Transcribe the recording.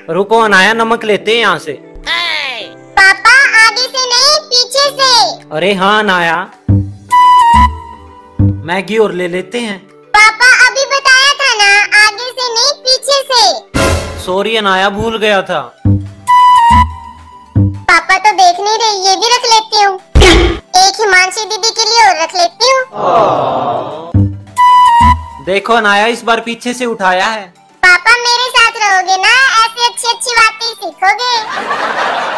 रुको अनाया, नमक लेते हैं यहाँ से। पापा आगे से नहीं पीछे से। अरे हाँ अनाया, मैगी और ले लेते हैं। पापा अभी बताया था ना, आगे से नहीं पीछे से। सॉरी अनाया, भूल गया था। पापा तो देख नहीं रहे, ये भी रख लेती हूँ। एक हिमांशी दीदी के लिए और रख लेती हूँ। देखो अनाया, इस बार पीछे से उठाया है। पापा मेरे साथ रहोगे ना, ऐसी अच्छी अच्छी बातें सीखोगे।